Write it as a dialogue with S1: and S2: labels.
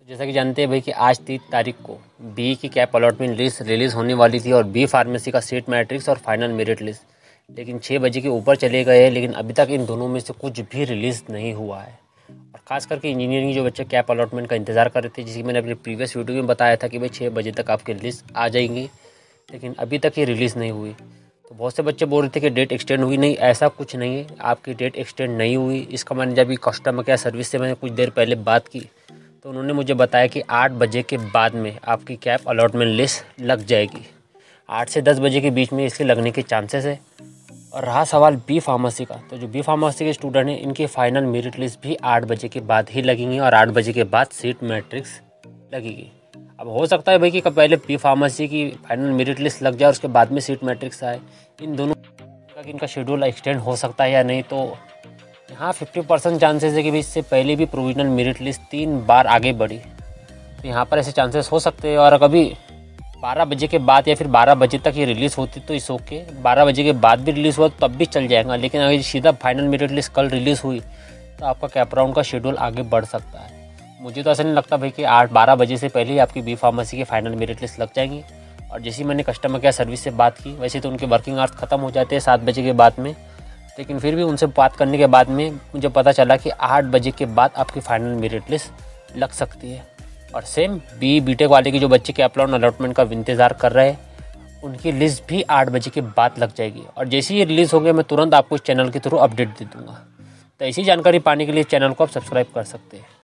S1: जैसा कि जानते हैं भाई कि आज 3 तारीख को बी की कैप अलॉटमेंट लिस्ट रिलीज़ होने वाली थी और बी फार्मेसी का सीट मैट्रिक्स और फाइनल मेरिट लिस्ट, लेकिन 6 बजे के ऊपर चले गए हैं। लेकिन अभी तक इन दोनों में से कुछ भी रिलीज़ नहीं हुआ है। और ख़ास करके इंजीनियरिंग जो बच्चे कैप अलॉटमेंट का इंतज़ार कर रहे थे, जिसकी मैंने अपने प्रीवियस वीडियो में बताया था कि भाई 6 बजे तक आपकी लिस्ट आ जाएंगी, लेकिन अभी तक ये रिलीज़ नहीं हुई। तो बहुत से बच्चे बोल रहे थे कि डेट एक्सटेंड हुई। नहीं, ऐसा कुछ नहीं है, आपकी डेट एक्सटेंड नहीं हुई। इसका मैंने जब कस्टमर केयर सर्विस से मैंने कुछ देर पहले बात की तो उन्होंने मुझे बताया कि 8 बजे के बाद में आपकी कैप अलॉटमेंट लिस्ट लग जाएगी। 8 से 10 बजे के बीच में इसके लगने के चांसेस है। और रहा सवाल बी फार्मेसी का, तो जो बी फार्मेसी के स्टूडेंट हैं इनकी फाइनल मेरिट लिस्ट भी 8 बजे के बाद ही लगेंगी और 8 बजे के बाद सीट मैट्रिक्स लगेगी। अब हो सकता है भाई कि पहले बी फार्मेसी की फाइनल मेरिट लिस्ट लग जाए और उसके बाद में सीट मैट्रिक्स आए। इन दोनों का इनका शेड्यूल एक्सटेंड हो सकता है या नहीं, तो यहाँ 50% चांसेस है कि भाई इससे पहले भी प्रोविजनल मेरिट लिस्ट 3 बार आगे बढ़ी। तो यहाँ पर ऐसे चांसेस हो सकते हैं। और कभी 12 बजे के बाद या फिर 12 बजे तक ये रिलीज़ होती तो इस ओके, 12 बजे के बाद भी रिलीज़ हुआ तब भी चल जाएगा। लेकिन अगर सीधा फाइनल मेरिट लिस्ट कल रिलीज़ हुई तो आपका कैप राउंड का शेड्यूल आगे बढ़ सकता है। मुझे तो ऐसा नहीं लगता भाई कि 8-12 बजे से पहले ही आपकी बी फार्मेसी की फाइनल मेरिट लिस्ट लग जाएंगी। और जैसे मैंने कस्टमर केयर सर्विस से बात की, वैसे तो उनके वर्किंग आवर्स ख़त्म हो जाते हैं 7 बजे के बाद में, लेकिन फिर भी उनसे बात करने के बाद में मुझे पता चला कि 8 बजे के बाद आपकी फाइनल मेरिट लिस्ट लग सकती है। और सेम बीटेक वाले के जो बच्चे के अलॉटमेंट का इंतज़ार कर रहे हैं, उनकी लिस्ट भी 8 बजे के बाद लग जाएगी। और जैसे ही ये रिलीज़ होंगे मैं तुरंत आपको इस चैनल के थ्रू अपडेट दे दूँगा। तो ऐसी जानकारी पाने के लिए चैनल को आप सब्सक्राइब कर सकते हैं।